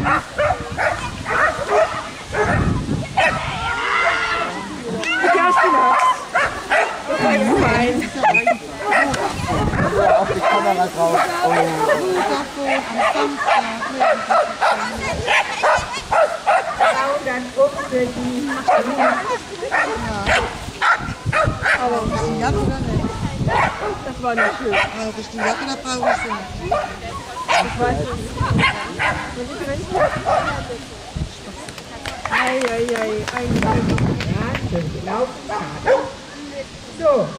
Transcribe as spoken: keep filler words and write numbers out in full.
Kerstin hat's. Das war gemein. Auf die Kamera drauf. Oh. Dann gucken wir die. Aber bist du Jacke oder nicht? Das war nicht schön. Aber bist du Jacke oder brauchst du nicht? Ich weiß es nicht. Ei, ei, ei, ei, ei. Ja, schön gelaufen. So.